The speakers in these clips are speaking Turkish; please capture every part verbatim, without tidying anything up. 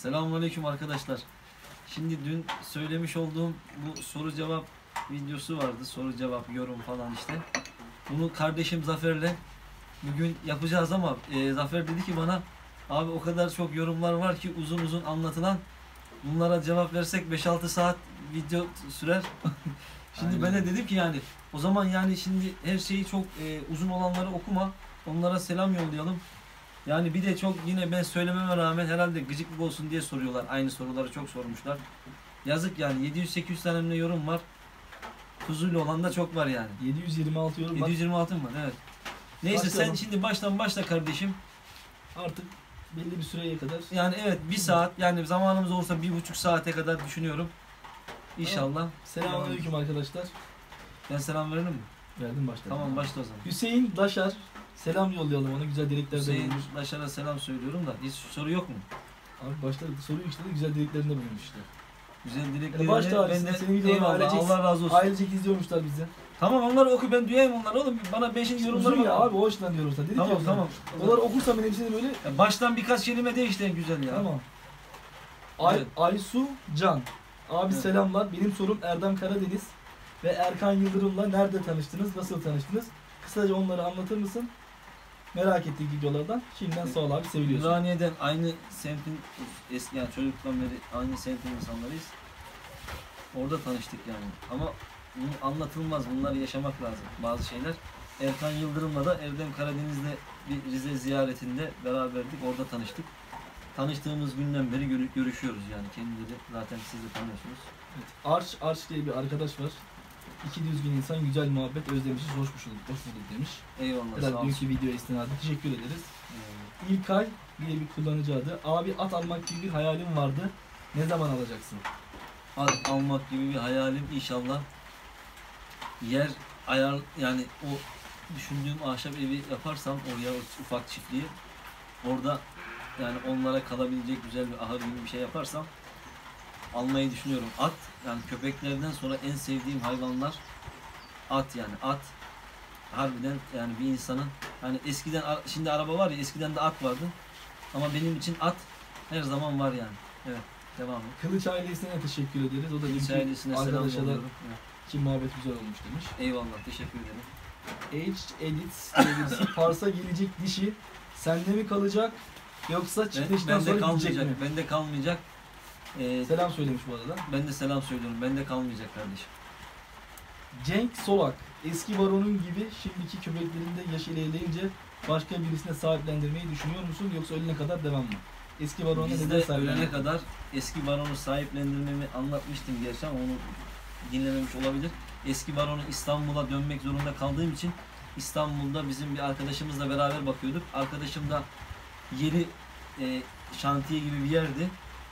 Selamünaleyküm arkadaşlar. Şimdi dün söylemiş olduğum bu soru cevap videosu vardı. Soru cevap, yorum falan işte. Bunu kardeşim Zafer'le bugün yapacağız ama e, Zafer dedi ki bana, abi o kadar çok yorumlar var ki uzun uzun anlatılan, bunlara cevap versek beş altı saat video sürer. Şimdi Aynen. ben de dedim ki yani o zaman yani şimdi her şeyi çok e, uzun olanları okuma, onlara selam yollayalım. Yani bir de çok yine ben söylememe rağmen herhalde gıcıklık olsun diye soruyorlar. Aynı soruları çok sormuşlar. Yazık yani, yedi yüz sekiz yüz tane yorum var. Huzurlu olan da çok var yani. yedi yüz yirmi altı yorum yedi yüz yirmi altı mı var? Evet. Neyse Başlayalım. sen şimdi baştan başla kardeşim. artık belli bir süreye kadar. Yani evet bir saat, yani zamanımız olursa bir buçuk saate kadar düşünüyorum. İnşallah. Selamünaleyküm arkadaşlar. Ben selam verelim mi? Verdim başta. Tamam başla o zaman. Hüseyin Daşar. Selam yollayalım ona. Güzel dilekler Hüseyin bulunmuş. Başar'a selam söylüyorum da hiç soru yok mu? Abi başta soruyu işte de güzel dileklerinde bulunmuş işte. Güzel Yani dileklerini başta abi ben de senin videolarını eyvallah, ailecek, Allah razı olsun. ailecek izliyormuşlar bizi. Tamam onları oku, ben duyayım onları oğlum. Bana beşinci yorumları Uzun ya bak. abi o açıdan diyorum sana. Dedik Tamam ya, tamam. onları okursan benim hepsini böyle. Ya baştan birkaç kelime de işte en güzel ya. Tamam. Ay, Evet. Aysu Can. Abi Evet. selamlar. Benim sorum Erdem Karadeniz ve Erkan Yıldırım'la nerede tanıştınız? Nasıl tanıştınız? Kısaca onları anlatır mısın? Merak ettik videolardan. Şimdiden sağ ol abi, seviliyorsun. Ümraniye'den aynı semtin eski, yani çocukluktan beri aynı semtin insanlarıyız. Orada tanıştık yani. Ama bunu anlatılmaz. Bunları yaşamak lazım. Bazı şeyler. Erkan Yıldırım'la da Erdem Karadeniz'de bir Rize ziyaretinde beraberdik. Orada tanıştık. Tanıştığımız günden beri görü- görüşüyoruz yani. Kendileri zaten siz de tanıyorsunuz. Evet. Arç, Arç diye bir arkadaş var. İki düzgün insan, güzel muhabbet, özlemişiz, hoş bulduk, hoş bulduk demiş. Eyvallah. Sağ Herhalde olsun. dünkü video istinaden teşekkür ederiz. Eyvallah. İlkay diye bir kullanıcı adı. Abi at almak gibi bir hayalim vardı. Ne zaman alacaksın? At almak gibi bir hayalim, inşallah yer ayar, yani o düşündüğüm ahşap evi yaparsam oraya, o ufak çiftliği, orada yani onlara kalabilecek güzel bir ahır gibi bir şey yaparsam almayı düşünüyorum. At, yani köpeklerden sonra en sevdiğim hayvanlar at, yani at harbiden yani bir insanın, hani eskiden, şimdi araba var ya, eskiden de at vardı ama benim için at her zaman var yani. Evet, devam et. Kılıç ailesine teşekkür ederiz. O da Kılıç dünkü ailesine selam arkadaşa da yolluyorum. Evet. ki muhabbet güzel olmuş demiş. Eyvallah, teşekkür ederim. Age Edits diye birisi. Pars'a gelecek dişi sende mi kalacak yoksa Ben, çiftleşten bende sonra gidecek kalmayacak, mi? bende kalmayacak. Ee, Selam söylemiş bu arada. ben de selam söylüyorum, bende kalmayacak kardeşim. Cenk Solak. Eski baronun gibi şimdiki köpeklerinde yaş ilerleyince başka birisine sahiplendirmeyi düşünüyor musun yoksa ölene kadar devam mı? Eski barona Biz neden de ölene sahiplendirmek? kadar eski baronu sahiplendirmemi anlatmıştım gerçi ama onu dinlememiş olabilir. Eski baronu İstanbul'a dönmek zorunda kaldığım için İstanbul'da bizim bir arkadaşımızla beraber bakıyorduk. Arkadaşım da yeri e, şantiye gibi bir yerdi.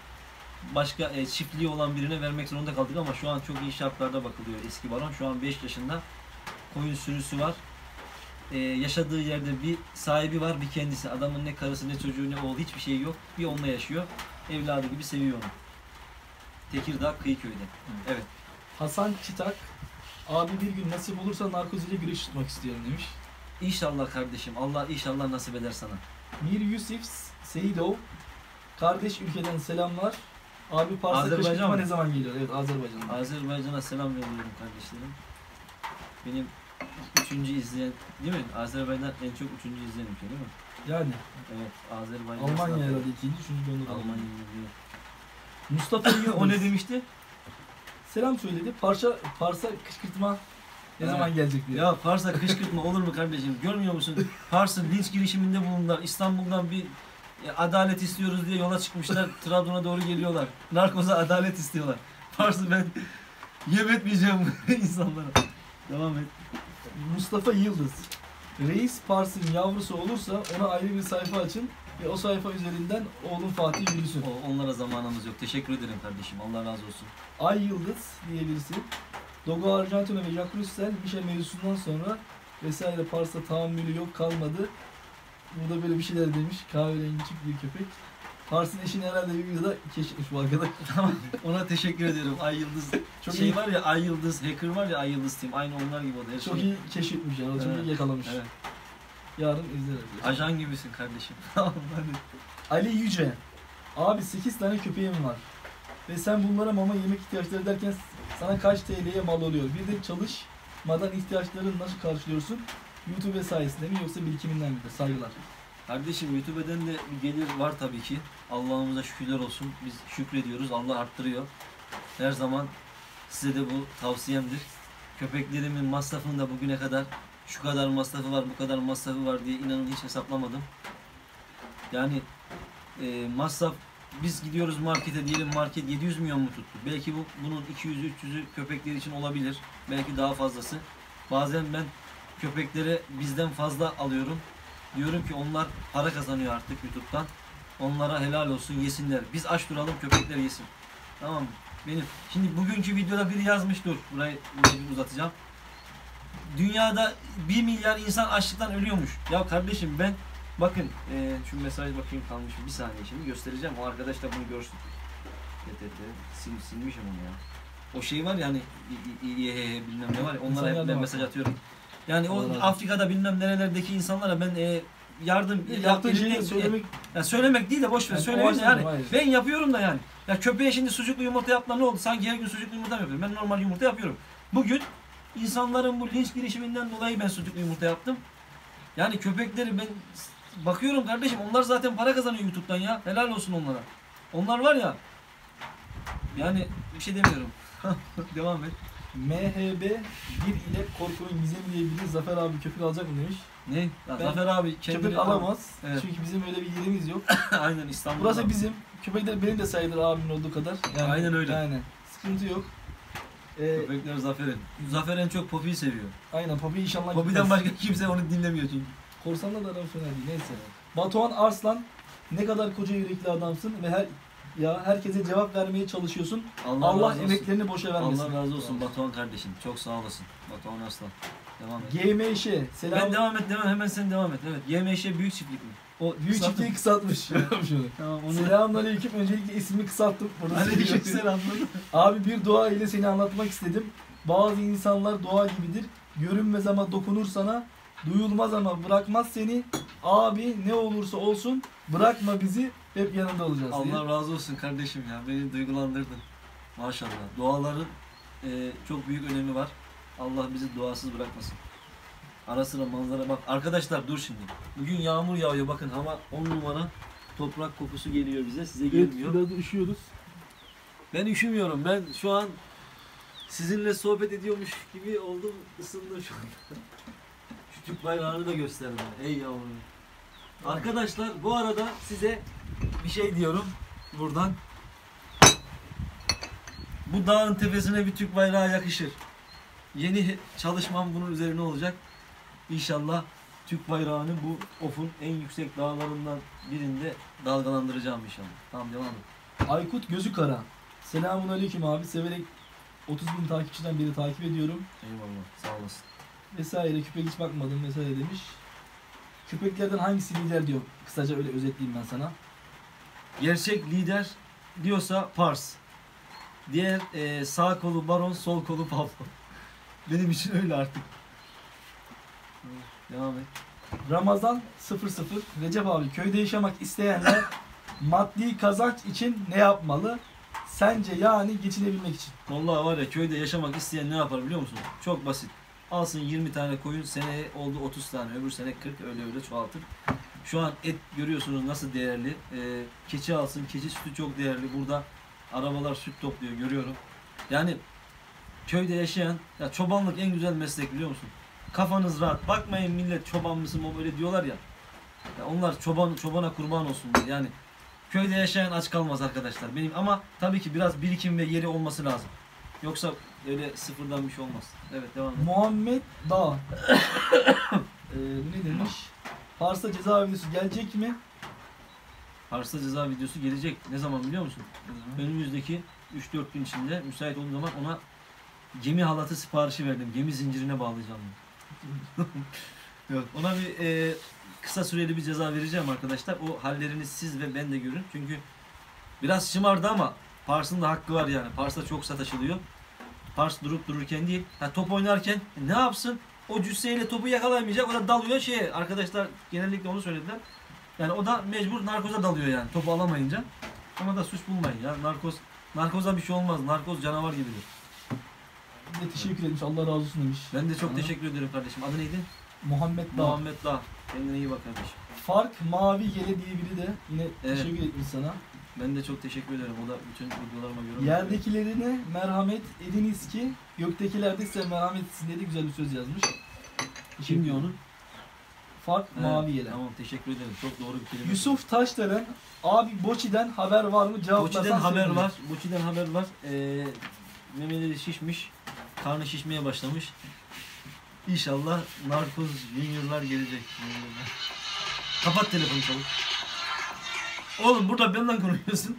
Başka e, çiftliği olan birine vermek zorunda kaldık ama şu an çok iyi şartlarda bakılıyor eski baron. Şu an beş yaşında. Koyun sürüsü var. Ee, yaşadığı yerde bir sahibi var, bir kendisi. Adamın ne karısı, ne çocuğu, ne oğlu, hiçbir şey yok. Bir onunla yaşıyor. Evladı gibi seviyor onu. Tekirdağ Kıyıköy'de. Evet. Hasan Çıtak. Abi bir gün nasip olursa narkoz ile güreş tutmak istiyorum demiş. İnşallah kardeşim. Allah inşallah nasip eder sana. Mir Yusuf Seyidov. Kardeş ülkeden selamlar. Abi Pars'a Azerbaycan kışkırtma mı? ne zaman geliyor? Evet, Azerbaycan'da. Azerbaycan'a selam yolluyorum kardeşlerim. Benim üçüncü izleyen, değil mi? Azerbaycan en çok üçüncü izleyen ülke değil mi? Yani Evet. Azerbaycan. Almanya selam. herhalde ikinci, üçüncü onda da Almanya Almanya. diyor. Mustafa Yıldız. O ne demişti? Selam söyledi. Parça, Pars'a kışkırtma ne Evet. zaman gelecek diye. Ya Pars'a kışkırtma olur mu kardeşim? Görmüyor musun? Pars'ın linç girişiminde bulundular. İstanbul'dan bir e, adalet istiyoruz diye yola çıkmışlar. Trabzon'a doğru geliyorlar. Narkoza adalet istiyorlar. Pars'ı ben yem etmeyeceğim insanlara. Devam et. Mustafa Yıldız. Reis Pars'ın yavrusu olursa ona ayrı bir sayfa açın ve o sayfa üzerinden oğlum Fatih yürüsün. O, onlara zamanımız yok. Teşekkür ederim kardeşim. Allah razı olsun. Ay Yıldız diye birisi. Dogo Argentino ve Jack Russell Michel mevzusundan sonra vesaire Pars'ta tahammülü yok kalmadı. Burada böyle bir şeyler demiş. Kahverengi küçük bir köpek. Pars'ın eşini herhalde bir videoda keşfetmiş bu arkadaş. Tamam. Ona teşekkür ediyorum. Ay Yıldız. Çok şey iyi, var ya, Ay Yıldız. Hacker var ya, Ay Yıldız Team. Aynı onlar gibi o da. Her çok şey. iyi keşfetmiş yani. Çok Evet, iyi yakalamış. Evet. Yarın izleriz. Ajan gibisin kardeşim. Tamam hadi. Ali Yüce. Abi sekiz tane köpeğim var. Ve sen bunlara mama yemek ihtiyaçları derken sana kaç T L'ye mal oluyor? Bir de çalışmadan ihtiyaçlarını nasıl karşılıyorsun? YouTube sayesinde mi yoksa birikiminden midir? Saygılar. Kardeşim YouTube'den de bir gelir var tabii ki. Allah'ımıza şükürler olsun. Biz şükrediyoruz. Allah arttırıyor. Her zaman size de bu tavsiyemdir. Köpeklerimin masrafını da bugüne kadar şu kadar masrafı var, bu kadar masrafı var diye inanın hiç hesaplamadım. Yani e, masraf, biz gidiyoruz markete, diyelim market yedi yüz milyon mu tuttu? Belki bu bunun iki yüzü üç yüzü köpekler için olabilir. Belki daha fazlası. Bazen ben köpeklere bizden fazla alıyorum. Diyorum ki onlar para kazanıyor artık YouTube'dan. Onlara helal olsun, yesinler. Biz aç duralım, köpekler yesin. Tamam mı? Benim. Şimdi bugünkü videoda biri yazmış, dur. Burayı, burayı bir uzatacağım. Dünyada bir milyar insan açlıktan ölüyormuş. Ya kardeşim ben, bakın e, şu mesaj bakayım kalmış. Bir saniye şimdi göstereceğim. O arkadaş da bunu görsün. Evet, evet, evet. Sil, silmişim onu ya. O şey var ya hani İYHH bilmem ne var ya, onlara hep ben mesaj atıyorum. Yani o Afrika'da bilmem nerelerdeki insanlara ben e, yardım yaptığın şeyi söylemek, yani söylemek değil de boş ver, yani söylemek yani. Hayır. Ben yapıyorum da yani. Ya köpeğe şimdi sucuklu yumurta yaptılar, ne oldu? Sanki her gün sucuklu yumurta mı yapıyorum? Ben normal yumurta yapıyorum. Bugün insanların bu linç girişiminden dolayı ben sucuklu yumurta yaptım. Yani köpekleri ben bakıyorum kardeşim, onlar zaten para kazanıyor YouTube'dan ya. Helal olsun onlara. Onlar var ya. Yani bir şey demiyorum. Devam et. M H B bir ile korkunun gizemi diye biri Zafer abi köpek alacak mı demiş. Ne? Ya Zafer abi kendini köpek alamaz. Evet. Çünkü bizim öyle bir yerimiz yok. Aynen, İstanbul'da. Burası bizim. Köpekler benim de sayılır abimin olduğu kadar. Yani, Aynen öyle. Yani sıkıntı yok. Ee, Köpekler Zafer'in. Zafer en çok Poppy'yi seviyor. aynen Poppy inşallah Poppy'den başka kimse onu dinlemiyor çünkü. Korsanla da aram fena değil. Neyse. Batuhan Arslan, ne kadar koca yürekli adamsın ve her ya herkese cevap vermeye çalışıyorsun. Allah, Allah razı olsun. emeklerini boşa vermesin. Allah razı olsun Batuhan kardeşim. Çok sağ olasın. Batuhan Arslan. Devam et. G M Ş, selam. Ben devam et, devam hemen sen devam et. Evet. G M Ş büyük çiftlik mi? O büyük çiftliği kısaltmış. Şunu. Tamam onu. Selamünaleyküm. Öncelikle ismimi kısalttım. Aleykümselam. Abi bir dua ile seni anlatmak istedim. Bazı insanlar dua gibidir. Görünmez ama dokunur sana. Duyulmaz ama bırakmaz seni. Abi ne olursa olsun bırakma bizi. Hep yanında olacağız diye. Allah razı olsun kardeşim ya. Beni duygulandırdın. Maşallah. Duaların e, çok büyük önemi var. Allah bizi duasız bırakmasın. Ara sıra manzara bak. Arkadaşlar dur şimdi. Bugün yağmur yağıyor. Bakın hava on numara. Toprak kokusu geliyor bize. Size gelmiyor. Biraz üşüyoruz. Ben üşümüyorum. Ben şu an sizinle sohbet ediyormuş gibi oldum. Isındım şu anda. Şu Türk bayrağını da göster bana. Ey yavrum. Arkadaşlar bu arada size bir şey diyorum buradan. Bu dağın tepesine bir Türk bayrağı yakışır. Yeni çalışmam bunun üzerine olacak. İnşallah Türk bayrağını bu Of'un en yüksek dağlarından birinde dalgalandıracağım inşallah. Tamam, devam et. Aykut Gözü Kara. Selamun aleyküm abi. Severek otuz bin takipçiden beri takip ediyorum. Eyvallah, sağ olasın. Vesaire, köpek hiç bakmadım vesaire demiş. Köpeklerden hangisi lider diyor. Kısaca öyle özetleyeyim ben sana. Gerçek lider diyorsa Pars. Diğer e, sağ kolu Baron, sol kolu Pablo. Benim için öyle artık. Devam et. Ramazan sıfır sıfır. Recep abi, köyde yaşamak isteyenler maddi kazanç için ne yapmalı? Sence yani geçinebilmek için. Vallahi var ya, köyde yaşamak isteyen ne yapar biliyor musun? Çok basit. Alsın yirmi tane koyun, seneye oldu otuz tane, öbür sene kırk, öyle öyle çoğaltır. Şu an et görüyorsunuz nasıl değerli. Ee, keçi alsın, keçi sütü çok değerli. Burada arabalar süt topluyor, görüyorum. Yani köyde yaşayan, ya çobanlık en güzel meslek biliyor musun? Kafanız rahat. Bakmayın millet çoban mısın o böyle diyorlar ya. Ya onlar çoban çobana kurban olsun diye. Yani köyde yaşayan aç kalmaz arkadaşlar. Benim ama tabii ki biraz birikim ve yeri olması lazım. Yoksa öyle sıfırdan bir şey olmaz. Evet, devam et. Muhammed Dağ. ee, ne demiş? Pars'ta ceza videosu gelecek mi? Pars'ta ceza videosu gelecek. Ne zaman biliyor musun? Önümüzdeki üç dört gün içinde müsait olduğum zaman ona gemi halatı siparişi verdim. Gemi zincirine bağlayacağım. Yok, ona bir e, kısa süreli bir ceza vereceğim arkadaşlar. O hallerini siz ve ben de görün. Çünkü biraz şımardı ama Pars'ın da hakkı var yani. Pars'ta çok sataşılıyor. Pars durup dururken değil. Ha, top oynarken ne yapsın? O cüsseyle topu yakalayamayacak. O da dalıyor şeye. Arkadaşlar genellikle onu söylediler. Yani o da mecbur narkoza dalıyor yani topu alamayınca. Ama da suç bulmayın ya. Narkoz, narkoza bir şey olmaz. Narkoz canavar gibidir. Bir de teşekkür etmiş. Allah razı olsun demiş. Ben de çok Aha. teşekkür ederim kardeşim. Adı neydi? Muhammed Dağ. Muhammed Dağ. Kendine iyi bak kardeşim. Fark Mavi Yele diye biri de yine Evet. teşekkür etmiş sana. Ben de çok teşekkür ederim. O da bütün videolarıma yorum. Yerdekilerine merhamet ediniz ki göktekiler de size merhamet etsin diye de güzel bir söz yazmış. Kim diyor onu? Fark Evet, Mavi Yele. Tamam teşekkür ederim. Çok doğru bir kelime. Yusuf Taşdelen, abi Boçi'den haber var mı? Cevaplarsan Boçi'den haber sevinirim. var. Boçi'den haber var. Ee, memeleri şişmiş. Karnı şişmeye başlamış. İnşallah narkoz juniorlar gelecek. Kapat telefonu çabuk. Oğlum burada benden konuşuyorsun.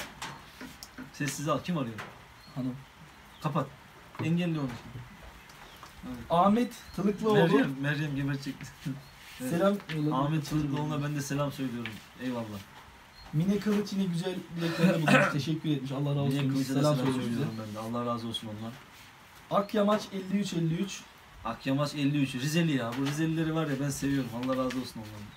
Sessiz al. Kim arıyor? Hanım. Kapat. Engelli onu. Evet. Ahmet Tılıklıoğlu, Meryem, Meryem gebercek. Evet. selam yolladı. Ahmet Tılıklıoğlu'na ben de selam söylüyorum. Eyvallah. Mine Kılıç yine güzel dileklerinde bulunmuş. Teşekkür etmiş. Allah razı Niye olsun. kılıca da Selam selam söylüyoruz bize. söylüyorum ben de. Allah razı olsun ondan. Akyamaç elli üç elli üç. Akyamaç elli üç. Rizeli ya. Bu Rizelileri var ya ben seviyorum. Allah razı olsun ondan.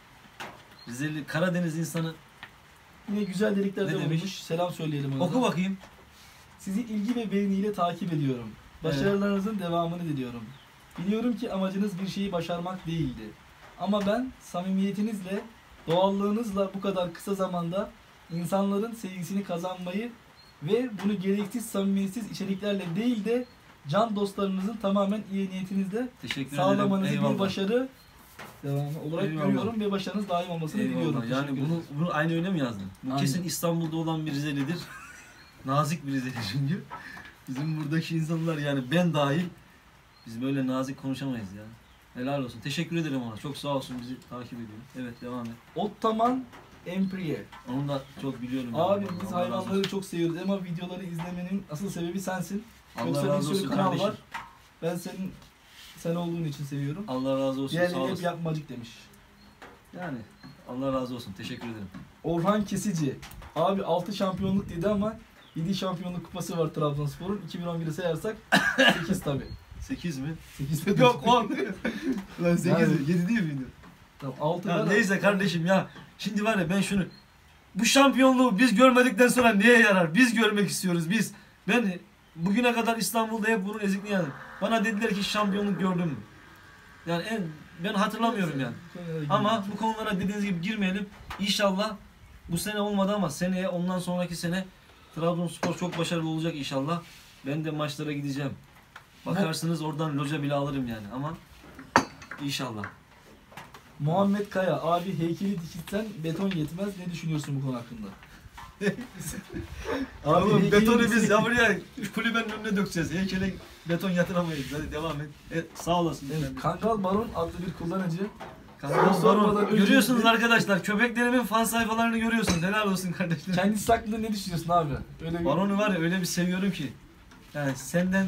Rizeli, Karadeniz insanı. Yine güzel diliklerde Ne demiş? bulunmuş. Selam söyleyelim ona. Oku bakayım. Sizi ilgi ve beğeniyle takip ediyorum. Başarılarınızın devamını diliyorum. Biliyorum ki amacınız bir şeyi başarmak değildi. Ama ben samimiyetinizle, doğallığınızla bu kadar kısa zamanda insanların sevgisini kazanmayı ve bunu gereksiz samimiyetsiz içeriklerle değil de can dostlarınızın tamamen iyi niyetinizle Teşekkür ederim. sağlamanızı bir Eyvallah. başarı devamı olarak Eyvallah. görüyorum ve başarınız daim olmasını diliyorum. Eyvallah. Yani Teşekkür bunu, ederim. bunu aynı öyle mi yazdın? Bu Aynen. kesin İstanbul'da olan bir Rizelidir. Nazik bir Rizeli çünkü. Bizim buradaki insanlar yani ben dahil biz böyle nazik konuşamayız ya. Helal olsun. Teşekkür ederim ona. Çok sağ olsun bizi takip ediyor. Evet devam et. Ottaman Empriye. Onu da çok biliyorum. yani. Abi biz Allah razı olsun. hayvanları çok seviyoruz ama videoları izlemenin asıl sebebi sensin. Allah Yoksa bir razı sürü olsun kanal kardeşim. var. Ben senin sen olduğun için seviyorum. Allah razı olsun. Sağ Diğerleri hep olasın. yapmacık demiş. Yani Allah razı olsun. Teşekkür ederim. Orhan Kesici. Abi altı şampiyonluk dedi ama yedi şampiyonluk kupası var Trabzonspor'un. iki bin on biri sayarsak sekiz tabi. sekiz mi? sekiz Yok on. Lan sekiz, Yani- yedi değil miydi? Tamam, altı Ya var. neyse kardeşim ya. Şimdi var ya ben şunu bu şampiyonluğu biz görmedikten sonra neye yarar? Biz görmek istiyoruz biz. Ben bugüne kadar İstanbul'da hep bunun ezikliğini bana dediler ki şampiyonluk gördün mü? Yani en ben hatırlamıyorum yani. Ama bu konulara dediğiniz gibi girmeyelim. İnşallah bu sene olmadı ama seneye ondan sonraki sene Trabzonspor çok başarılı olacak inşallah. Ben de maçlara gideceğim. Bakarsınız oradan loca bile alırım yani ama inşallah. Muhammed Kaya. Abi heykeli dikilsen beton yetmez. Ne düşünüyorsun bu konu hakkında? Abi Oğlum heykeli betonu dikilsen- biz ya buraya kulübenin önüne dökeceğiz. Heykele beton yatıramayız. Hadi devam et. Evet, sağ olasın. Evet, Kangal Baron adlı bir kullanıcı. Kanka, sormadan Baron, önce- görüyorsunuz arkadaşlar. Köpeklerimin fan sayfalarını görüyorsunuz. Helal olsun kardeşlerim. Kendisi hakkında ne düşünüyorsun abi? Öyle bir... Baron'u var ya öyle bir seviyorum ki. Yani senden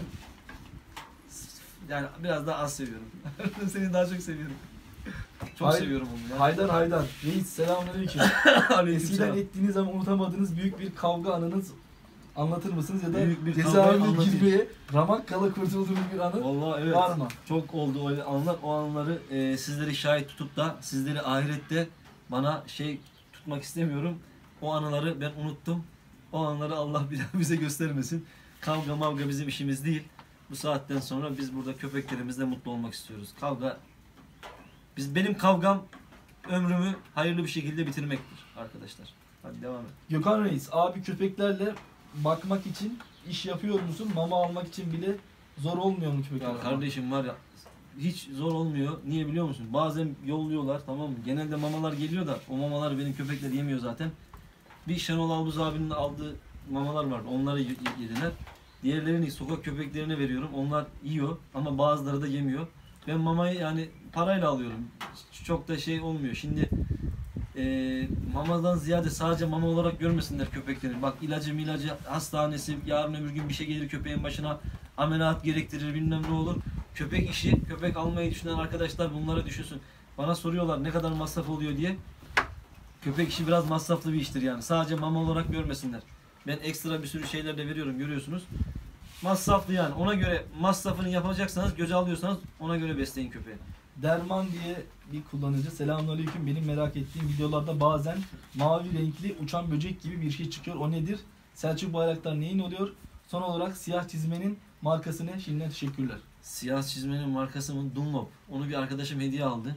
yani biraz daha az seviyorum. Seni daha çok seviyorum. Çok Hay- seviyorum onu. Ya. Haydar Haydar. Reis selamünaleyküm. Aleykümselam. Eskiden ettiğiniz ama unutamadığınız büyük bir kavga anınız anlatır mısınız ya da Büyük bir kavgayı cezaevine anlatayım. girmeye ramak kala kurtulduğunuz bir anı Vallahi evet. var mı? Çok oldu öyle anlar. O anları e, sizleri şahit tutup da sizleri ahirette bana şey tutmak istemiyorum. O anıları ben unuttum. O anları Allah bir daha bize göstermesin. Kavga mavga bizim işimiz değil. Bu saatten sonra biz burada köpeklerimizle mutlu olmak istiyoruz. Kavga biz benim kavgam ömrümü hayırlı bir şekilde bitirmektir arkadaşlar. Hadi devam et. Gökhan Reis, abi köpeklerle bakmak için iş yapıyor musun? Mama almak için bile zor olmuyor mu köpekler? Ya kardeşim var ya hiç zor olmuyor. Niye biliyor musun? Bazen yolluyorlar tamam mı? Genelde mamalar geliyor da o mamaları benim köpekler yemiyor zaten. Bir Şenol Albuz abinin aldığı mamalar vardı. Onları y- yediler. Diğerlerini sokak köpeklerine veriyorum. Onlar yiyor ama bazıları da yemiyor. Ben mamayı yani parayla alıyorum. Çok da şey olmuyor. Şimdi e, mamadan ziyade sadece mama olarak görmesinler köpekleri. Bak ilacı milacı hastanesi yarın öbür gün bir şey gelir köpeğin başına ameliyat gerektirir bilmem ne olur. Köpek işi köpek almayı düşünen arkadaşlar bunları düşünsün. Bana soruyorlar ne kadar masraf oluyor diye. Köpek işi biraz masraflı bir iştir yani. Sadece mama olarak görmesinler. Ben ekstra bir sürü şeyler de veriyorum görüyorsunuz. Masraflı yani. Ona göre masrafını yapacaksanız göze alıyorsanız ona göre besleyin köpeği. Derman diye bir kullanıcı. Selamünaleyküm. Benim merak ettiğim videolarda bazen mavi renkli uçan böcek gibi bir şey çıkıyor. O nedir? Selçuk Bayraktar neyin oluyor? Son olarak siyah çizmenin markası ne? Şimdiden teşekkürler. Siyah çizmenin markası mı? Dunlop. Onu bir arkadaşım hediye aldı.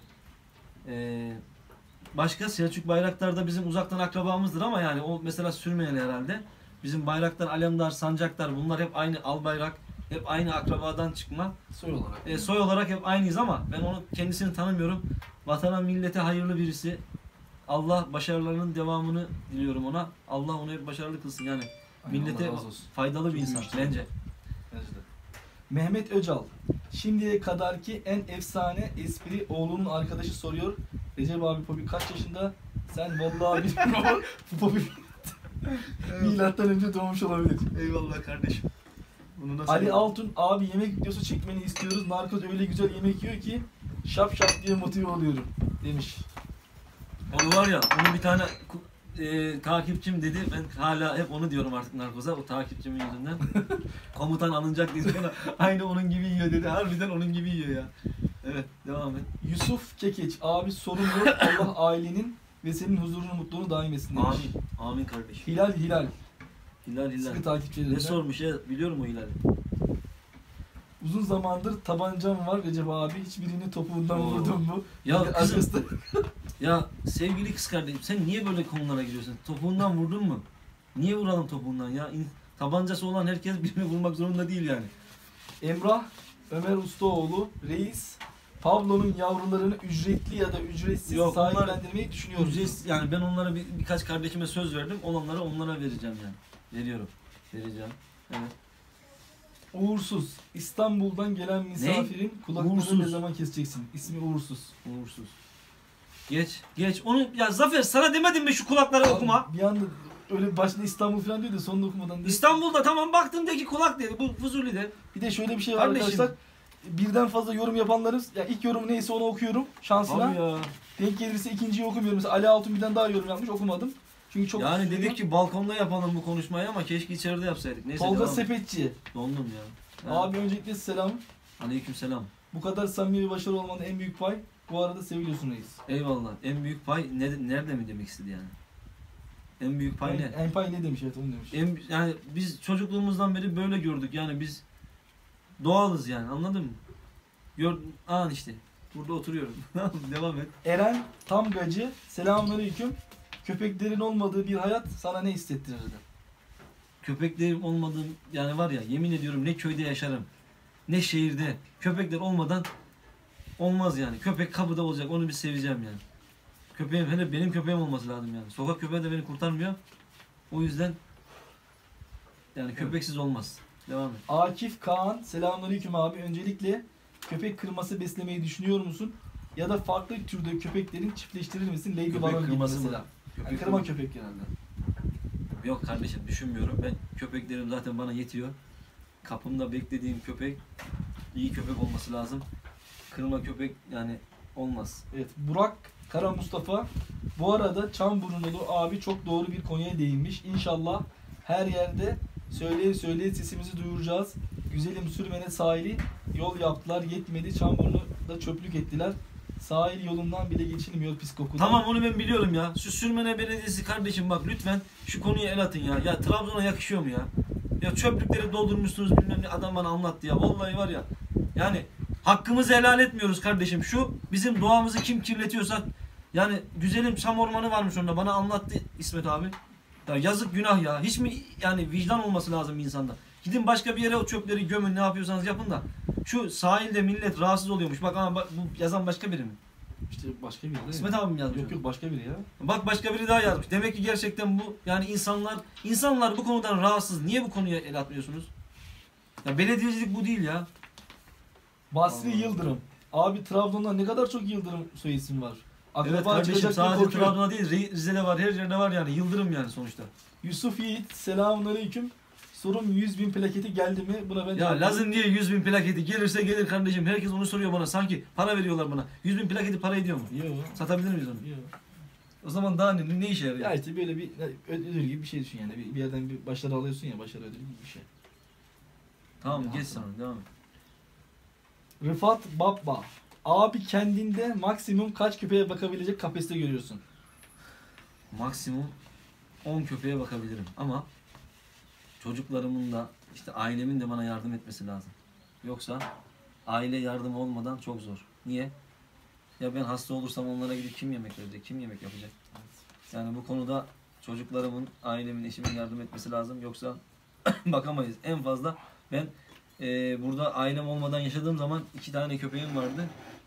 Ee, başka Selçuk Bayraktar da bizim uzaktan akrabamızdır ama yani o mesela sürmeyeli herhalde. Bizim Bayraktar, Alemdar, Sancaktar bunlar hep aynı Albayrak. Hep aynı akrabadan çıkma. Soy olarak. E, soy olarak hep aynıyız ama ben onu kendisini tanımıyorum. Vatana, millete hayırlı birisi. Allah başarılarının devamını diliyorum ona. Allah onu hep başarılı kılsın yani. Aynen, Millete Allah razı olsun. faydalı bir Çok insan büyük bence. Bence de. Mehmet Öcal. Şimdiye kadarki en efsane espri oğlunun arkadaşı soruyor. Recep abi Popi kaç yaşında? Sen vallahi bilmiyorum ama Popi milattan önce doğmuş olabilir. Eyvallah kardeşim. Bunu nasıl Ali Altun abi yemek videosu çekmeni istiyoruz. Narkoz öyle güzel yemek yiyor ki şap şap diye motive oluyorum demiş. Onu var ya, onu bir tane e, takipçim dedi. Ben hala hep onu diyorum artık narkoza. O takipçimin yüzünden. Komutan alınacak dedi bana. Aynı onun gibi yiyor dedi. Harbiden onun gibi yiyor ya. Evet, devam et. Yusuf Kekeç abi sorun yok. Allah ailenin ve senin huzurunu mutluluğunu daim etsin demiş. Amin. Amin kardeşim. Hilal Hilal. Hilal Hilal. Sıkı takipçilerinden. Ne sormuş ya? Biliyorum o Hilal'i. Uzun zamandır tabancam var Recep abi. Hiçbirini topuğundan Oo. vurdun mu? Ya Bir kızım, arkası da- ya sevgili kız kardeşim sen niye böyle konulara giriyorsun? Topuğundan vurdun mu? Niye vuralım topuğundan ya? İn- Tabancası olan herkes birini vurmak zorunda değil yani. Emrah Ömer Ustaoğlu reis Pablo'nun yavrularını ücretli ya da ücretsiz Yok, onlar- sahiplendirmeyi düşünüyoruz. Ücretsiz, yani ben onlara bir, birkaç kardeşime söz verdim. Olanları onlara vereceğim yani. Veriyorum. Vereceğim. Evet. Uğursuz. İstanbul'dan gelen misafirin kulaklarını Uğursuz. ne zaman keseceksin? İsmi Uğursuz. Uğursuz. Geç. Geç. Onu ya Zafer sana demedim mi şu kulakları okuma? Bir anda öyle başta İstanbul falan diyor da sonunda okumadan diyor. İstanbul'da tamam baktım de ki kulak dedi. Bu Fuzuli'de. Bir de şöyle bir şey var Kardeşim. arkadaşlar. Birden fazla yorum yapanların ya ilk yorum neyse onu okuyorum şansına. Abi ya. Denk gelirse ikinciyi okumuyorum. Mesela Ali Altun birden daha yorum yapmış okumadım. Çünkü çok Yani üzülüyor. dedik ki balkonda yapalım bu konuşmayı ama keşke içeride yapsaydık. Neyse Tolga devam. Sepetçi. Dondum ya. Abi öncelikle selam. Aleykümselam. Bu kadar samimi bir başarı olmanın en büyük pay. Bu arada seviliyorsun reis. Eyvallah. En büyük pay ne, nerede mi demek istedi yani? En büyük pay en, ne? en pay ne demiş evet onu demiş. En, yani biz çocukluğumuzdan beri böyle gördük yani biz doğalız yani anladın mı? Gör, an işte burada oturuyorum. Devam et. Eren Tamgacı. Selamünaleyküm. Köpeklerin olmadığı bir hayat sana ne hissettirirdi? Köpeklerim olmadığım yani var ya yemin ediyorum ne köyde yaşarım ne şehirde köpekler olmadan olmaz yani. Köpek kapıda olacak onu bir seveceğim yani. Köpeğim hele benim köpeğim olması lazım yani. Sokak köpeği de beni kurtarmıyor. O yüzden yani köpeksiz olmaz. Devam et. Akif Kaan. Selamünaleyküm abi. Öncelikle köpek kırması beslemeyi düşünüyor musun? Ya da farklı türde köpeklerin çiftleştirir misin? Lady Köpek Baron gibi kırması mı? mesela. Köpek Yani kırma kırma- köpek genelde. Yok kardeşim düşünmüyorum. Ben köpeklerim zaten bana yetiyor. Kapımda beklediğim köpek iyi köpek olması lazım. Kırma köpek yani olmaz. Evet, Burak Kara Mustafa. Bu arada Çamburunlu abi çok doğru bir konuya değinmiş. İnşallah her yerde söyleye söyleye sesimizi duyuracağız. Güzelim Sürmene sahili yol yaptılar yetmedi. Çamburnu'da çöplük ettiler. Sahil yolundan bile geçilmiyor pis kokudan. Tamam onu ben biliyorum ya. Şu Sürmene Belediyesi kardeşim bak lütfen şu konuya el atın ya. Ya Trabzon'a yakışıyor mu ya? Ya çöplükleri doldurmuşsunuz bilmem ne adam bana anlattı ya. Vallahi var ya. Yani hakkımızı helal etmiyoruz kardeşim. Şu bizim doğamızı kim kirletiyorsa yani güzelim çam ormanı varmış onda bana anlattı İsmet abi. Ya yazık günah ya. Hiç mi yani vicdan olması lazım bir insanda. Gidin başka bir yere o çöpleri gömün ne yapıyorsanız yapın da. Şu sahilde millet rahatsız oluyormuş. Bak ama bak, bu yazan başka biri mi? İşte başka biri değil mi? İsmet abi mi yazmış? Yok yok başka biri ya. Bak başka biri daha yazmış. Demek ki gerçekten bu yani insanlar insanlar bu konudan rahatsız. Niye bu konuya el atmıyorsunuz? Ya belediyecilik bu değil ya. Basri Allah. Yıldırım. Abi Trabzon'da ne kadar çok Yıldırım soy isim var. Evet Akraba kardeşim çıkacak diye sadece korkuyorum. Trabzon'da değil Ri- Rize'de var her yerde var yani Yıldırım yani sonuçta. Yusuf Yiğit. Selamünaleyküm. Sorum yüz bin plaketi geldi mi? Buna ben Ya cevap Laz'ın diye yüz bin plaketi gelirse gelir kardeşim. Herkes onu soruyor bana. Sanki para veriyorlar bana. yüz bin plaketi para ediyor mu? Yok. Satabilir miyiz onu? Yok. O zaman daha ne, ne işe yarıyor? Ya işte böyle bir ödül gibi bir şey düşün yani. Bir, bir yerden bir başarı alıyorsun ya başarı ödülü gibi bir şey. Tamam Ya, geç sana devam et. Rıfat Babba. Abi kendinde maksimum kaç köpeğe bakabilecek kapasite görüyorsun? Maksimum on köpeğe bakabilirim ama çocuklarımın da işte ailemin de bana yardım etmesi lazım. Yoksa aile yardımı olmadan çok zor. Niye? Ya ben hasta olursam onlara gidip kim yemek verecek, kim yemek yapacak? Yani bu konuda çocuklarımın, ailemin, eşimin yardım etmesi lazım. Yoksa bakamayız. En fazla ben e, burada ailem olmadan yaşadığım zaman iki tane köpeğim vardı.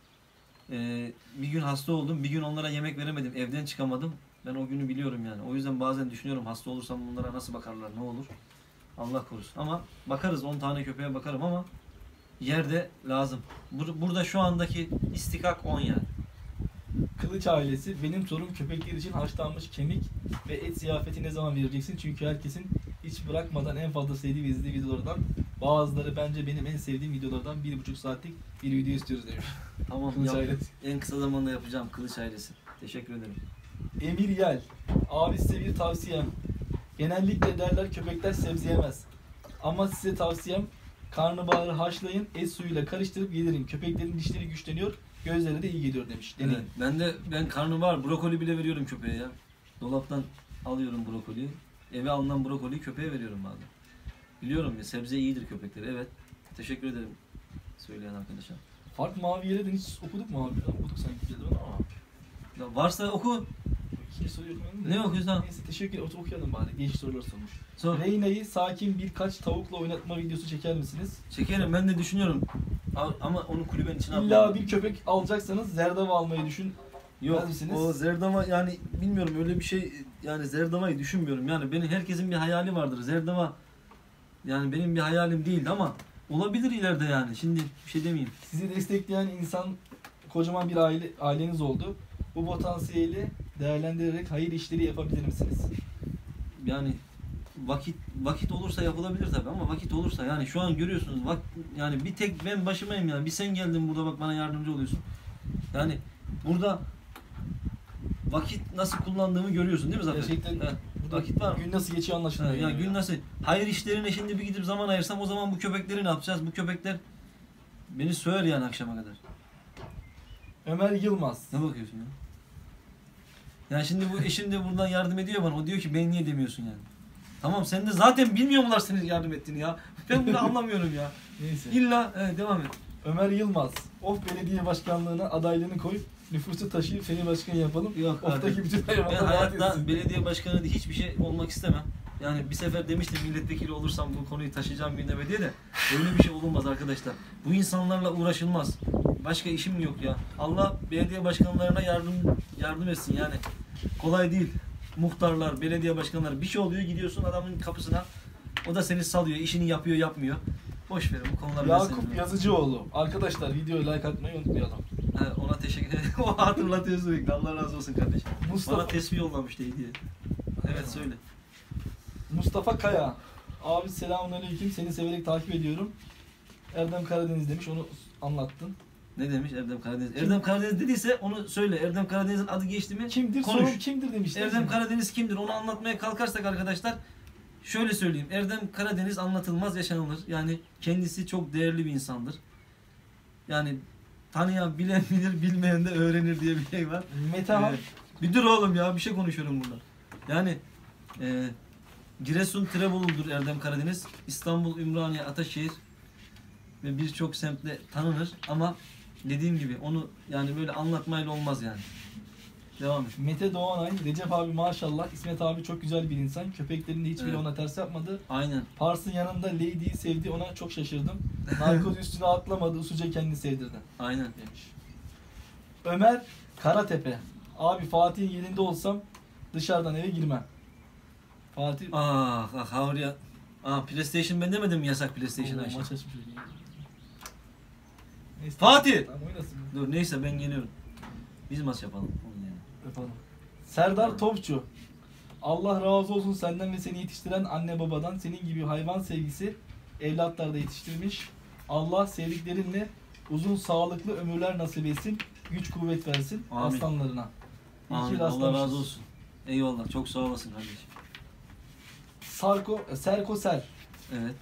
E, bir gün hasta oldum, bir gün onlara yemek veremedim, evden çıkamadım. Ben o günü biliyorum yani. O yüzden bazen düşünüyorum hasta olursam bunlara nasıl bakarlar, ne olur? Allah korusun. Ama bakarız, on tane köpeğe bakarım ama yerde lazım. Bur- burada şu andaki istikak on yani. Kılıç ailesi, benim sorum köpekler için haşlanmış kemik ve et ziyafeti ne zaman vereceksin? Çünkü herkesin hiç bırakmadan en fazla sevdiği ve izlediği videolardan, bazıları bence benim en sevdiğim videolardan bir buçuk saatlik bir video istiyoruz demiş. Tamam, Kılıç yap- ailesi. en kısa zamanda yapacağım Kılıç ailesi. Teşekkür ederim. Emir Yel, abi size bir tavsiyem. Genellikle derler köpekler sebze yemez. Ama size tavsiyem karnabaharı haşlayın, et suyuyla karıştırıp yedirin. Köpeklerin dişleri güçleniyor, gözleri de iyi geliyor demiş. Deneyin. Evet, ben de ben karnabahar, brokoli bile veriyorum köpeğe ya. Dolaptan alıyorum brokoliyi. Eve alınan brokoliyi köpeğe veriyorum bazen. Biliyorum ya, sebze iyidir köpekleri. Evet. Teşekkür ederim söyleyen arkadaşa. Fark mavi yerden hiç okuduk mu abi? Okuduk sanki geldi bana ama. Ya varsa oku. İkinci soruyu okumayalım da. Ne okuyorsun? Neyse teşekkür ederim. Okuyalım bari. Değişik sorular sormuş. Sor. Reyna'yı sakin birkaç tavukla oynatma videosu çeker misiniz? Çekerim, ben de düşünüyorum. A- Ama onu kulübenin içine İlla atmam. bir köpek alacaksanız Zerdava almayı düşün. Yok, misiniz? o Zerdava yani bilmiyorum, öyle bir şey yani Zerdava'yı düşünmüyorum. Yani benim, herkesin bir hayali vardır. Zerdava yani benim bir hayalim değildi ama olabilir ileride yani. Şimdi bir şey demeyeyim. Sizi destekleyen insan, kocaman bir aile aileniz oldu. Bu potansiyeli değerlendirerek hayır işleri yapabilir misiniz? Yani vakit vakit olursa yapılabilir tabii ama vakit olursa yani şu an görüyorsunuz vak yani bir tek ben başımayım yani. Bir sen geldin burada, bak bana yardımcı oluyorsun. Yani burada vakit nasıl kullandığımı görüyorsun değil mi Zafer? Gerçekten He, burada vakit var mı? gün nasıl geçiyor anlaşılmıyor. Ha, ya gün nasıl? Hayır işlerine şimdi bir gidip zaman ayırsam o zaman bu köpekleri ne yapacağız? Bu köpekler beni söver yani akşama kadar. Ömer Yılmaz. Ne bakıyorsun ya? Yani şimdi bu eşim de buradan yardım ediyor bana. O diyor ki ben niye demiyorsun yani? Tamam, sen de zaten bilmiyor mular senin yardım ettiğini ya? Ben bunu anlamıyorum ya. Neyse. İlla evet, devam et. Ömer Yılmaz. Of belediye başkanlığına adaylığını koyup nüfusu taşıyıp seni başkan yapalım. Yok Of'taki bütün Ben hayvanlar rahat hayatta etsin. belediye başkanı diye hiçbir şey olmak istemem. Yani bir sefer demiştim milletvekili olursam bu konuyu taşıyacağım gündeme diye de öyle bir şey olmaz arkadaşlar. Bu insanlarla uğraşılmaz. Başka işim yok ya. Allah belediye başkanlarına yardım yardım etsin yani. Kolay değil. Muhtarlar, belediye başkanları bir şey oluyor, gidiyorsun adamın kapısına. O da seni salıyor, işini yapıyor, yapmıyor. Boş verin bu konuları. ben Yakup sevmiyorum. Yazıcıoğlu. Arkadaşlar videoya like atmayı unutmayalım. He, ona teşekkür ederim. O hatırlatıyor sürekli. Allah razı olsun kardeşim. Mustafa Bana tesbih yollamıştı hediye. Evet söyle. Mustafa Kaya. Abi selamünaleyküm. Seni severek takip ediyorum. Erdem Karadeniz demiş. Onu anlattın. Ne demiş Erdem Karadeniz? Kim? Erdem Karadeniz dediyse onu söyle. Erdem Karadeniz'in adı geçti mi? Kimdir? Konuş. Sorun kimdir demişler. Erdem Karadeniz kimdir? Onu anlatmaya kalkarsak arkadaşlar şöyle söyleyeyim. Erdem Karadeniz anlatılmaz yaşanılır. Yani kendisi çok değerli bir insandır. Yani tanıyan bilen bilir, bilmeyen de öğrenir diye bir şey var. Metehan. Ee, bir dur oğlum ya, bir şey konuşuyorum burada. Yani e, Giresun Tirebolu'dur Erdem Karadeniz. İstanbul, Ümraniye, Ataşehir ve birçok semtte tanınır ama dediğim gibi onu yani böyle anlatmayla olmaz yani. Devam et. Mete Doğanay. Recep abi maşallah. İsmet abi çok güzel bir insan. Köpeklerin de hiçbiri Evet. ona ters yapmadı. Aynen. Pars'ın yanında Lady'yi sevdi. Ona çok şaşırdım. Narkoz üstüne atlamadı. Usuca kendini sevdirdi. Aynen. Demiş. Ömer Karatepe. Abi Fatih'in yerinde olsam dışarıdan eve girmem. Fatih Ah ah havriya. Ah PlayStation ben demedim mi yasak PlayStation Oo, Ayşe? maç açmış öyle. Neyse. Fatih! Tamam oynasın. Dur neyse ben geliyorum. Biz maç yapalım. Onun yerine. Yapalım. Serdar Topçu. Allah razı olsun senden ve seni yetiştiren anne babadan. Senin gibi hayvan sevgisi evlatlarda yetiştirmiş. Allah sevdiklerinle uzun sağlıklı ömürler nasip etsin. Güç kuvvet versin Amin. aslanlarına. İyi Amin. ki Allah rastlamışız. razı olsun. Eyvallah. Çok sağ olasın kardeşim. Sarko, Serko Ser. Evet.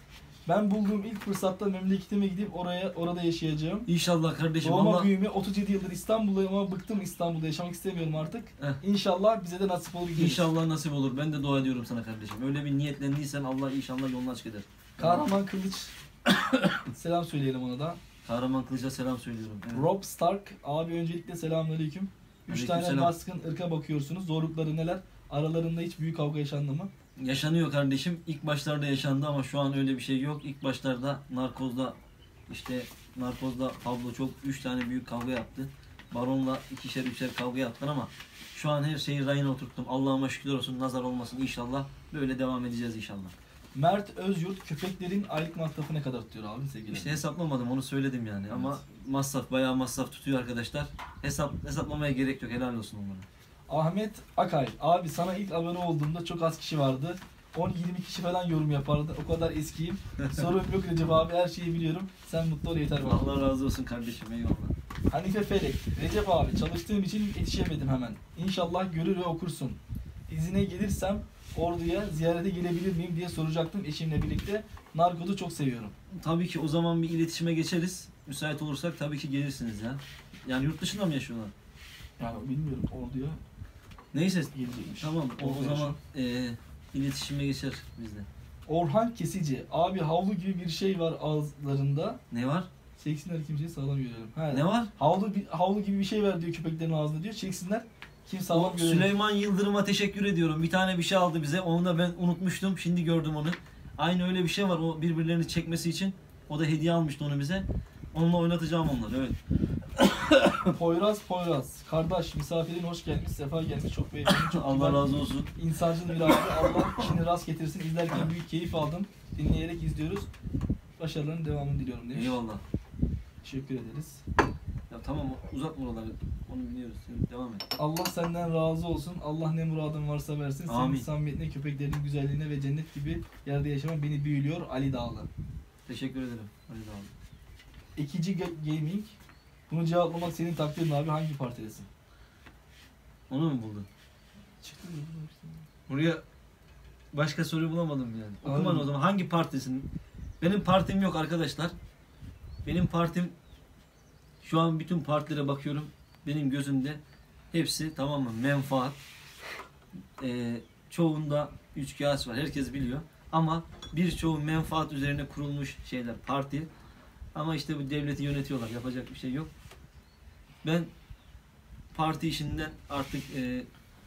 Ben bulduğum ilk fırsatta memleketime gidip oraya orada yaşayacağım. İnşallah kardeşim. Doğma Allah... büyüme otuz yedi yıldır İstanbul'dayım ama bıktım İstanbul'da yaşamak istemiyorum artık. Heh. İnşallah bize de nasip olur gideriz. İnşallah nasip olur. Ben de dua ediyorum sana kardeşim. Öyle bir niyetlendiysen Allah inşallah yolunu açık eder. Kahraman Kılıç. Selam söyleyelim ona da. Kahraman Kılıç'a selam söylüyorum. Evet. Rob Stark. Abi öncelikle selamünaleyküm. Üç Aleyküm tane selam. baskın ırka bakıyorsunuz. Zorlukları neler? Aralarında hiç büyük kavga yaşandı mı? Yaşanıyor kardeşim. İlk başlarda yaşandı ama şu an öyle bir şey yok. İlk başlarda narkozda işte narkozda Pablo çok üç tane büyük kavga yaptı. Baron'la ikişer üçer kavga yaptılar ama şu an her şeyi rayına oturttum. Allah'ıma şükürler olsun. Nazar olmasın inşallah. Böyle devam edeceğiz inşallah. Mert Özyurt, köpeklerin aylık masrafı ne kadar tutuyor abi sevgili? İşte hesaplamadım onu söyledim yani Evet. ama masraf bayağı masraf tutuyor arkadaşlar. Hesap hesaplamaya gerek yok. Helal olsun onlara. Ahmet Akay, abi sana ilk abone olduğumda çok az kişi vardı. on yirmi kişi falan yorum yapardı. O kadar eskiyim. Sorun yok Recep abi, her şeyi biliyorum. Sen mutlu ol yeter bana. Allah razı olsun kardeşim. Eyvallah. Hanife Felek, Recep abi çalıştığım için yetişemedim hemen. İnşallah görür ve okursun. İzine gelirsem orduya ziyarete gelebilir miyim diye soracaktım eşimle birlikte. Narkoz'u çok seviyorum. Tabii ki o zaman bir iletişime geçeriz. Müsait olursak tabii ki gelirsiniz ya. Yani yurt dışında mı yaşıyorlar? Yani bilmiyorum, orduya Neyse gelecekmiş. tamam o, o Orduya zaman e, iletişime geçer bizde. Orhan Kesici, abi havlu gibi bir şey var ağızlarında. Ne var? Çeksinler kimseyi sağlam görelim. He. Ne var? Havlu, bir- havlu gibi bir şey ver diyor köpeklerin ağzında diyor. Çeksinler kim sağlam O görelim. Süleyman Yıldırım'a teşekkür ediyorum. Bir tane bir şey aldı bize. Onu da ben unutmuştum. Şimdi gördüm onu. Aynı öyle bir şey var o birbirlerini çekmesi için. O da hediye almıştı onu bize. Onunla oynatacağım onları. Evet. Poyraz Poyraz. Kardeş misafirin hoş gelmiş, sefa gelmiş. Çok beğendim. Çok Allah kibar, razı olsun. İnsancıl bir abi. Allah işini rast getirsin. İzlerken büyük keyif aldım. Dinleyerek izliyoruz. Başarıların devamını diliyorum demiş. Eyvallah. Teşekkür ederiz. Ya tamam uzatma oraları. Onu biliyoruz. Sen devam et. Allah senden razı olsun. Allah ne muradın varsa versin. Senin Amin. samimiyetine, köpeklerin güzelliğine ve cennet gibi yerde yaşaman beni büyülüyor. Ali Dağlı. Teşekkür ederim. Hadi devam. Ekici Ga- Gaming. Bunu cevaplamak senin takdirin abi. Hangi partidesin? Onu mu buldun? Çıktı mı? Buraya başka soru bulamadım yani. Abi- Okuman o zaman hangi partisin? Benim partim yok arkadaşlar. Benim partim şu an bütün partilere bakıyorum. Benim gözümde hepsi tamam mı? Menfaat. Ee, çoğunda üçkağıt var. Herkes biliyor. Ama birçoğu menfaat üzerine kurulmuş şeyler. Parti. Ama işte bu devleti yönetiyorlar. Yapacak bir şey yok. Ben parti işinden artık e,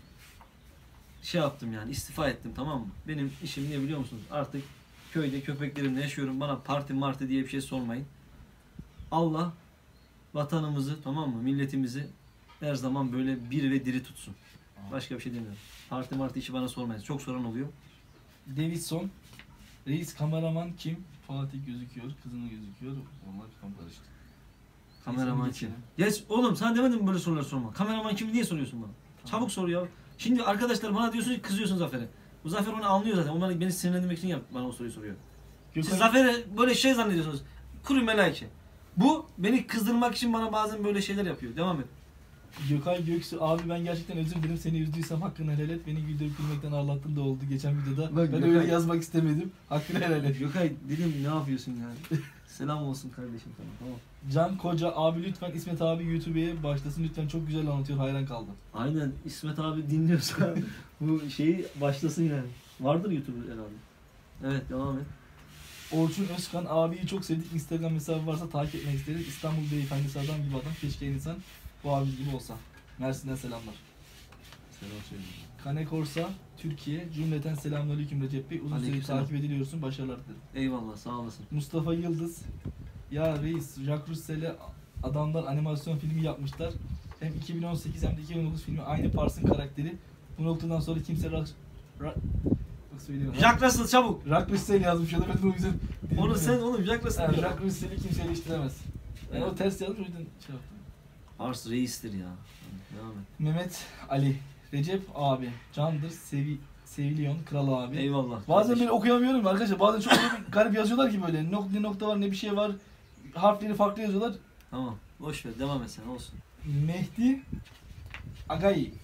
şey yaptım yani istifa ettim tamam mı? Benim işim ne biliyor musunuz? Artık köyde köpeklerimle yaşıyorum. Bana parti marti diye bir şey sormayın. Allah vatanımızı tamam mı? Milletimizi her zaman böyle bir ve diri tutsun. Başka bir şey demiyorum. Parti marti işi bana sormayın. Çok soran oluyor. Davidson. Reis kameraman kim? Fatih gözüküyor. Kızını gözüküyor. Onlar tam karıştı. Kameraman Neyse, kim? bir Geç oğlum sen demedin mi böyle sorular sorma. Kameraman kim diye soruyorsun bana. Çabuk sor ya. Şimdi arkadaşlar bana diyorsunuz ki kızıyorsun Zafer'e. Bu Zafer onu anlıyor zaten. Onlar beni sinirlendirmek için yap bana o soruyu soruyor. Siz Gökhan, Zafer'e böyle şey zannediyorsunuz. Kuru melaike. Bu beni kızdırmak için bana bazen böyle şeyler yapıyor. Devam et. Gökay Göksu. Abi ben gerçekten özür dilerim. Seni üzdüysem hakkını helal et. Beni güldürüp gülmekten ağlattın da oldu geçen videoda. Bak, ben Gökay- öyle yazmak istemedim. Hakkını helal et. Gökay dedim ne yapıyorsun yani? Selam olsun kardeşim sana. Tamam. Can Koca. Abi lütfen İsmet abi YouTube'ye başlasın. Lütfen çok güzel anlatıyor. Hayran kaldım. Aynen İsmet abi dinliyorsa bu şeyi başlasın yani. Vardır YouTube herhalde. Evet devam et. Orçun Özkan. Abiyi çok sevdik. Instagram hesabı varsa takip etmek isteriz. İstanbul beyefendisi adam gibi adam. Keşke en insan bu abi gibi olsa. Mersin'den selamlar. Selam söyle. Kane Korsa, Türkiye. Cümleten selamünaleyküm Recep Bey. Uzun süredir Aleykümselam. takip ediliyorsun. Başarılar dilerim. Eyvallah sağ olasın. Mustafa Yıldız. Ya reis, Jack Russell'e adamlar animasyon filmi yapmışlar. Hem iki bin on sekiz hem de iki bin on dokuz filmi aynı Pars'ın karakteri. Bu noktadan sonra kimse Ra... Ra... Bak söyleyemem. Jack Russell çabuk. Jack Russell yazmış ya da ben de o yüzden... Onu sen oğlum Jack Russell. Yani ya. Jack Russell'i kimse eleştiremez. Yani Evet. o ters yazmış o yüzden şey yaptım. Ars reistir ya. Devam et. Mehmet Ali. Recep abi. Candır. Sevi... Seviliyon. Kral abi. Eyvallah. Bazen kardeşim. ben okuyamıyorum arkadaşlar. Bazen çok böyle bir garip yazıyorlar ki böyle. Nok ne nokta var ne bir şey var. Harfleri farklı yazıyorlar. Tamam. Boş ver devam et sen olsun. Mehdi Agayi.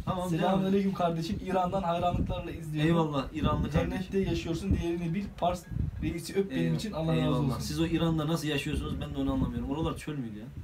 Tamam. Selamünaleyküm kardeşim. İran'dan hayranlıklarla izliyorum. Eyvallah İranlı kardeş. Cennette yaşıyorsun, diğerini bil. Pars reisi öp benim Eyvallah. için, Allah razı Eyvallah. olsun. Siz o İran'da nasıl yaşıyorsunuz ben de onu anlamıyorum. Oralar çöl müydü ya?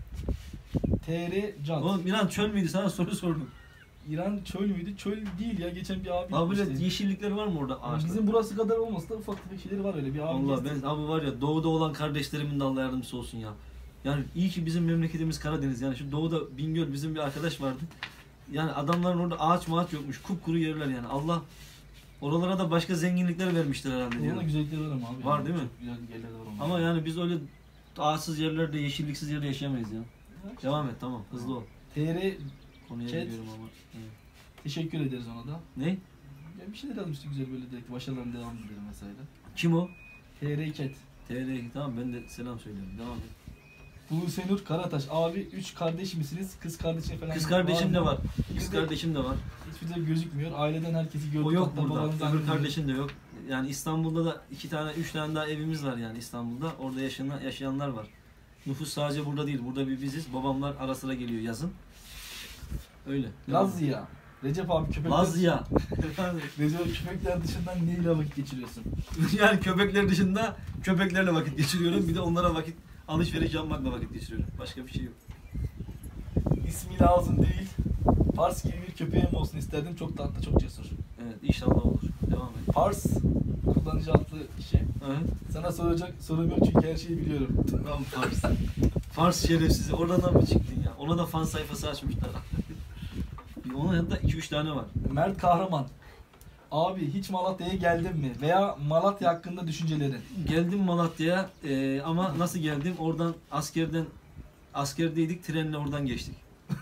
T R Can. Oğlum İran çöl müydü? Sana soru sordum. İran çöl müydü? Çöl değil ya. Geçen bir abi Abi böyle gitmişti. yeşillikler var mı orada ağaçlar? Bizim burası kadar olmasa da ufak tefek şeyleri var öyle. Bir abi Allah gezdi. ben abi var ya doğuda olan kardeşlerimin de Allah yardımcısı olsun ya. Yani iyi ki bizim memleketimiz Karadeniz. Yani şu doğuda Bingöl bizim bir arkadaş vardı. Yani adamların orada ağaç mağaç yokmuş. Kupkuru yerler yani. Allah oralara da başka zenginlikler vermiştir herhalde Onun da diyorum. güzellikleri var ama abi. Var değil mi? Çok güzel yerleri var onun. Ama yani biz öyle ağaçsız yerlerde, yeşilliksiz yerde yaşayamayız ya. Ya, Devam et tamam hızlı ol. T R Konuya Chat. geliyorum ama. Evet. teşekkür ederiz ona da. Ne? Ya bir şeyler yazmıştı güzel böyle direkt. Başarılarına devam edelim mesela. Kim o? T R Cat. T R tamam ben de selam söylüyorum. Devam et. Buse Nur Karataş. Abi üç kardeş misiniz? Kız kardeşin falan Kız kardeşim de mı? var. Kız Bizde kardeşim de var. hiçbir de gözükmüyor. Aileden herkesi gördük. O yok Hatta burada. babanızı, Öbür annenizi- kardeşim de yok. Yani İstanbul'da da iki tane, üç tane daha evimiz var yani İstanbul'da. Orada yaşayan, yaşayanlar var. Nüfus sadece burada değil. Burada bir biziz. Babamlar ara sıra geliyor yazın. Öyle. Lazya. Recep abi köpekler... Lazya. Recep abi köpekler dışından neyle vakit geçiriyorsun? Yani köpekler dışında köpeklerle vakit geçiriyorum. Bir de onlara vakit alışveriş yapmakla vakit geçiriyorum. Başka bir şey yok. İsmi lazım değil. Pars gibi bir köpeğim olsun isterdim. Çok tatlı, çok cesur. Evet inşallah olur. Devam et. Pars kullanıcı adlı kişi. Evet. Sana soracak sorum yok çünkü her şeyi biliyorum. Tamam Fars. Fars şerefsizi. Oradan mı çıktın ya? Ona da fan sayfası açmışlar. Onun yanında iki üç tane var. Mert Kahraman. Abi hiç Malatya'ya geldin mi? Veya Malatya hakkında düşüncelerin. Geldim Malatya'ya e, ama nasıl geldim? Oradan askerden askerdeydik trenle oradan geçtik.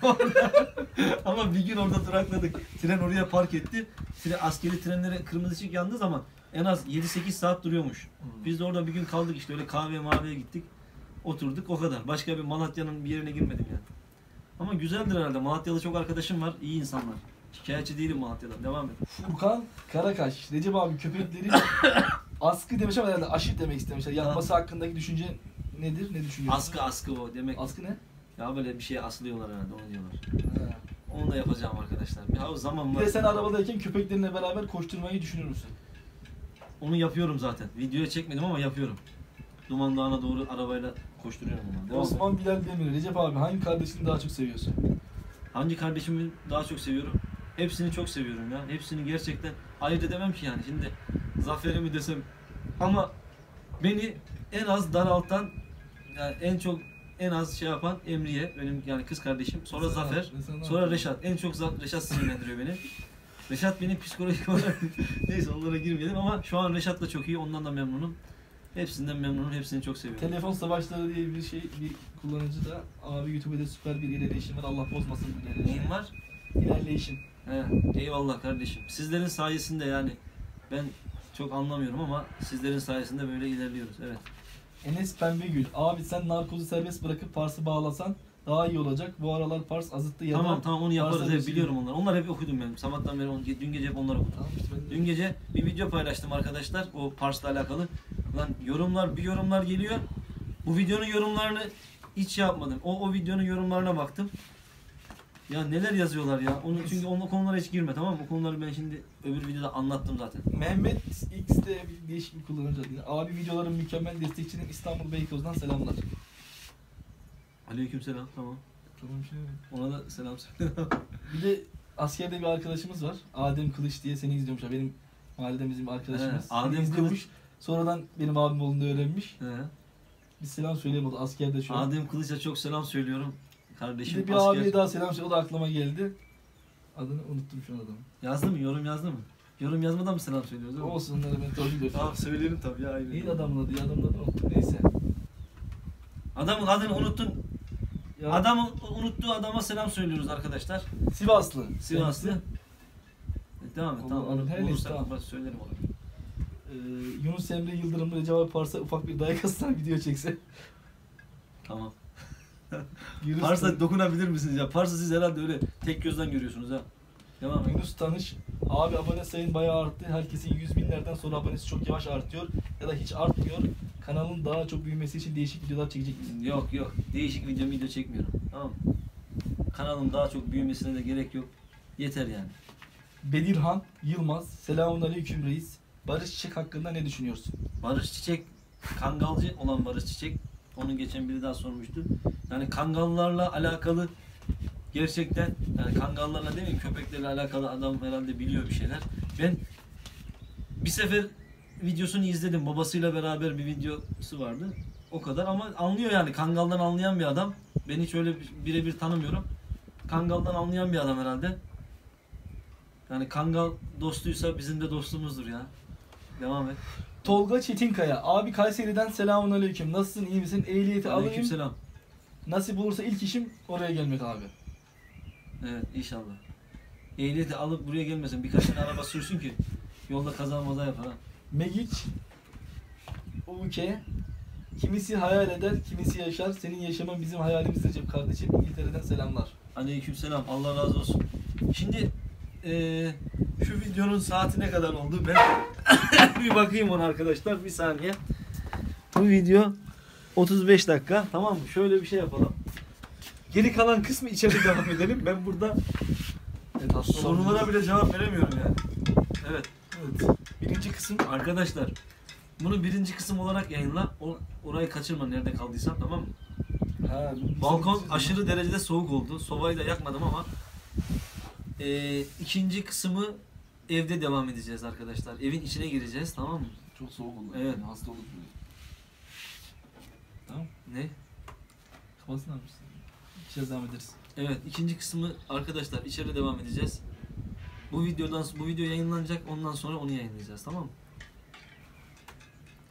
Ama bir gün orada durakladık. Tren oraya park etti. Tren, askeri trenlere kırmızı ışık yandığı zaman en az yedi sekiz saat duruyormuş. Biz de orada bir gün kaldık işte öyle kahve maviye gittik. Oturduk o kadar. Başka bir Malatya'nın bir yerine girmedim yani. Ama güzeldir herhalde. Malatyalı çok arkadaşım var. İyi insanlar. Şikayetçi değilim Malatya'dan. Devam et. Furkan Karakaş. Recep abi köpekleri askı demiş ama herhalde aşı demek istemişler. Yapması hakkındaki düşünce nedir? Ne düşünüyorsun? Askı askı o demek. Askı ne? Ya böyle bir şeye asılıyorlar herhalde onu diyorlar. He. Onu da yapacağım arkadaşlar. Ya o zaman Bir var. de sen arabadayken köpeklerinle beraber koşturmayı düşünür müsün? Onu yapıyorum zaten. Videoya çekmedim ama yapıyorum. Duman Dağı'na doğru arabayla koşturuyorum onu. Devam et. Osman Bilal Demir. Recep abi hangi kardeşini daha çok seviyorsun? Hangi kardeşimi daha çok seviyorum? Hepsini çok seviyorum ya. Hepsini gerçekten ayırt edemem ki yani. Şimdi Zafer'i mi desem ama beni en az daraltan yani en çok en az şey yapan Emriye benim yani kız kardeşim. Sonra Mesela- Zafer. mesela ne Sonra yapıyorsun? Reşat. En çok Za- Reşat sinirlendiriyor beni. Reşat benim psikolojik olarak neyse onlara girmeyelim ama şu an Reşat da çok iyi. Ondan da memnunum. Hepsinden memnunum. Hepsini çok seviyorum. Telefon savaşları diye bir şey bir kullanıcı da abi YouTube'da süper bir ilerleyişim var. Allah bozmasın bu ilerleyişi. Neyin var? İlerleyişim. He, eyvallah kardeşim. Sizlerin sayesinde yani ben çok anlamıyorum ama sizlerin sayesinde böyle ilerliyoruz. Evet. Enes Pembegül. Abi sen narkozu serbest bırakıp Pars'ı bağlasan daha iyi olacak. Bu aralar Pars azıttı ya Tamam da... tamam onu yaparız. Varsa Evet, bir şey- biliyorum onları. Onlar hep okudum ben. Sabahtan beri onu, dün gece hep onları okudum. Tamam işte ben de- Dün gece bir video paylaştım arkadaşlar o Pars'la alakalı. Lan yorumlar bir yorumlar geliyor. Bu videonun yorumlarını hiç şey yapmadım. O o videonun yorumlarına baktım. Ya neler yazıyorlar ya. Onu çünkü o konulara hiç girme tamam mı? O konuları ben şimdi öbür videoda anlattım zaten. Mehmet X'te bir değişik bir kullanıcı adı. Abi videoların mükemmel destekçinin İstanbul Beykoz'dan selamlar. Aleykümselam tamam. Tamam şey mi? Ona da selam söyle. Bir de askerde bir arkadaşımız var. Adem Kılıç diye seni izliyormuş. Ya. Benim mahalleden bizim bir arkadaşımız. He, Adem Seni izliyormuş. Sonradan benim abim olduğunu öğrenmiş. He. Bir selam söyleyeyim o da askerde şu an. Adem Kılıç'a çok selam söylüyorum. Bir Kardeşim de bir asker. abiye daha selam söyle. O da aklıma geldi. Adını unuttum şu an adamı. Yazdı mı? Yorum yazdı mı? Yorum yazmadan mı selam söylüyoruz? değil mi? Olsun onları ben torpil yapıyorum. Tamam söylerim tabii ya. Aynen. Neydi adamın adı ya? Adamın adını unuttum. Neyse. Adamın adını unuttun. Ya, Adamın unuttuğu adama selam söylüyoruz arkadaşlar. Sivaslı. Sivaslı. Kendisi. E, Devam et Allah tamam. Allah, Onu her neyse, olursa tamam. ben söylerim onu. Ee, Yunus Emre Yıldırım'la Recep abi Pars'a ufak bir dayak atsan video çekse. Tamam. Yunus, Pars'a dokunabilir misiniz ya? Pars'ı siz herhalde öyle tek gözden görüyorsunuz ha. Devam et. Yunus Tanış. Abi abone sayın bayağı arttı. Herkesin yüz binlerden sonra abonesi çok yavaş artıyor. Ya da hiç artmıyor. Kanalın daha çok büyümesi için değişik videolar çekecek misin? Yok yok. Değişik video video çekmiyorum. Tamam mı? Kanalın daha çok büyümesine de gerek yok. Yeter yani. Bedirhan Yılmaz. Selamünaleyküm reis. Barış Çiçek hakkında ne düşünüyorsun? Barış Çiçek, kangalcı olan Barış Çiçek. Onu geçen biri daha sormuştu. Yani kangallarla alakalı gerçekten, yani kangallarla değil mi, köpeklerle alakalı adam herhalde biliyor bir şeyler. Ben bir sefer videosunu izledim. Babasıyla beraber bir videosu vardı. O kadar ama anlıyor yani. Kangaldan anlayan bir adam. Ben hiç öyle birebir tanımıyorum. Kangaldan anlayan bir adam herhalde. Yani kangal dostuysa bizim de dostumuzdur ya. Devam et. Tolga Çetinkaya. Abi Kayseri'den selamünaleyküm. Nasılsın? İyi misin? Ehliyeti alayım. Aleykümselam. Nasip olursa ilk işim oraya gelmek abi. Evet inşallah. Ehliyeti alıp buraya gelmesin. Birkaç tane araba sürsün ki yolda kaza maza yapar ha. Megiç U K. Kimisi hayal eder, kimisi yaşar. Senin yaşaman bizim hayalimizdir Cem kardeşim. İngiltere'den selamlar. Aleykümselam. Allah razı olsun. Şimdi eee, şu videonun saati ne kadar oldu? Ben bir bakayım ona arkadaşlar. Bir saniye. Bu video otuz beş dakika. Tamam mı? Şöyle bir şey yapalım. Geri kalan kısmı içeride devam edelim. Ben burada Evet, hasta sorulara olabilir. bile cevap veremiyorum yani. Evet. Evet. Birinci kısım. Arkadaşlar bunu birinci kısım olarak yayınla. O, orayı kaçırma nerede kaldıysan, tamam mı? Ha, bu- Balkon bizim- aşırı derecede soğuk oldu. Sobayı da yakmadım ama eee, ikinci kısmı evde devam edeceğiz arkadaşlar. Evin içine gireceğiz, tamam mı? Çok soğuk oldu. Evet. Yani hasta olduk böyle. Tamam. Ne? Kapatsın abi. İçeri devam ederiz. Evet, ikinci kısmı arkadaşlar içeride devam edeceğiz. Bu videodan bu video yayınlanacak, ondan sonra onu yayınlayacağız, tamam mı?